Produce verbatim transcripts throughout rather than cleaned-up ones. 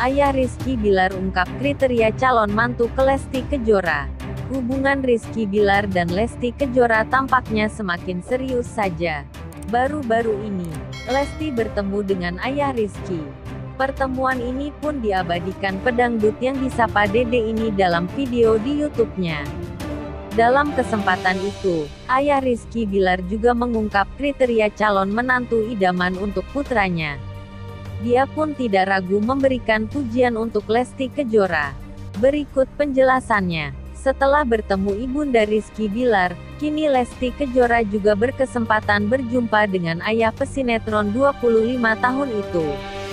Ayah Rizky Bilar ungkap kriteria calon mantu ke Lesti Kejora. Hubungan Rizky Bilar dan Lesti Kejora tampaknya semakin serius saja. Baru-baru ini, Lesti bertemu dengan ayah Rizky. Pertemuan ini pun diabadikan pedangdut yang disapa Dede ini dalam video di YouTube-nya. Dalam kesempatan itu, ayah Rizky Bilar juga mengungkap kriteria calon menantu idaman untuk putranya. Dia pun tidak ragu memberikan pujian untuk Lesti Kejora. Berikut penjelasannya. Setelah bertemu ibunda Rizky Bilar, kini Lesti Kejora juga berkesempatan berjumpa dengan ayah pesinetron dua puluh lima tahun itu.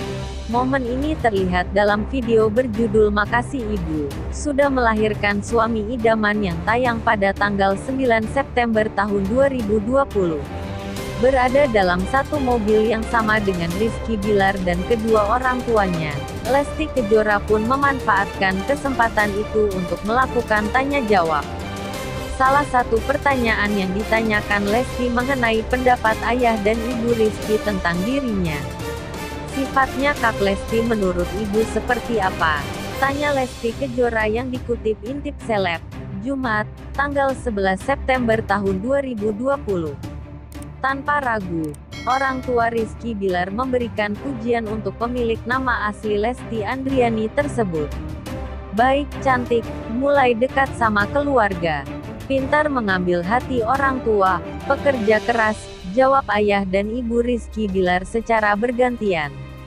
Momen ini terlihat dalam video berjudul Makasih Ibu, sudah melahirkan suami idaman yang tayang pada tanggal sembilan September tahun dua ribu dua puluh. Berada dalam satu mobil yang sama dengan Rizky Bilar dan kedua orang tuanya, Lesti Kejora pun memanfaatkan kesempatan itu untuk melakukan tanya jawab. Salah satu pertanyaan yang ditanyakan Lesti mengenai pendapat ayah dan ibu Rizky tentang dirinya. Sifatnya Kak Lesti menurut ibu seperti apa? Tanya Lesti Kejora yang dikutip Intip Seleb, Jumat, tanggal sebelas September tahun dua ribu dua puluh. Tanpa ragu, orang tua Rizky Bilar memberikan pujian untuk pemilik nama asli Lesti Andriani tersebut. Baik, cantik, mulai dekat sama keluarga, pintar mengambil hati orang tua, pekerja keras, jawab ayah dan ibu Rizky Bilar secara bergantian.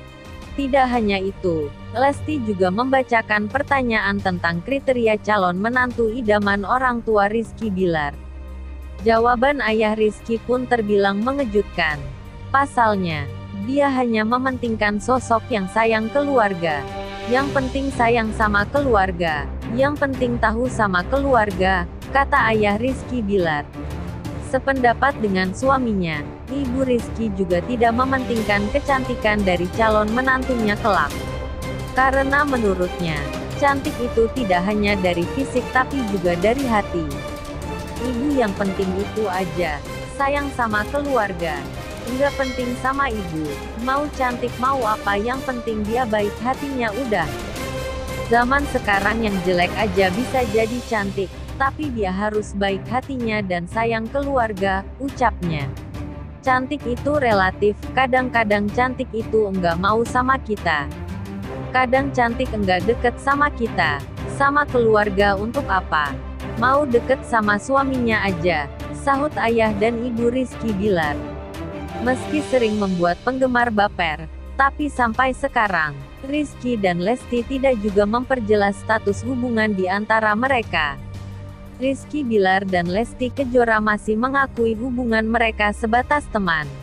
Tidak hanya itu, Lesti juga membacakan pertanyaan tentang kriteria calon menantu idaman orang tua Rizky Bilar. Jawaban ayah Rizky pun terbilang mengejutkan. Pasalnya, dia hanya mementingkan sosok yang sayang keluarga. Yang penting sayang sama keluarga, yang penting tahu sama keluarga, kata ayah Rizky Bilar. Sependapat dengan suaminya, ibu Rizky juga tidak mementingkan kecantikan dari calon menantunya kelak. Karena menurutnya, cantik itu tidak hanya dari fisik tapi juga dari hati. Ibu yang penting itu aja, sayang sama keluarga. Nggak penting sama ibu, mau cantik mau apa yang penting dia baik hatinya udah. Zaman sekarang yang jelek aja bisa jadi cantik, tapi dia harus baik hatinya dan sayang keluarga, ucapnya. Cantik itu relatif, kadang-kadang cantik itu enggak mau sama kita. Kadang cantik enggak deket sama kita, sama keluarga untuk apa? Mau deket sama suaminya aja, sahut ayah dan ibu Rizky Bilar. Meski sering membuat penggemar baper, tapi sampai sekarang, Rizky dan Lesti tidak juga memperjelas status hubungan di antara mereka. Rizky Bilar dan Lesti Kejora masih mengakui hubungan mereka sebatas teman.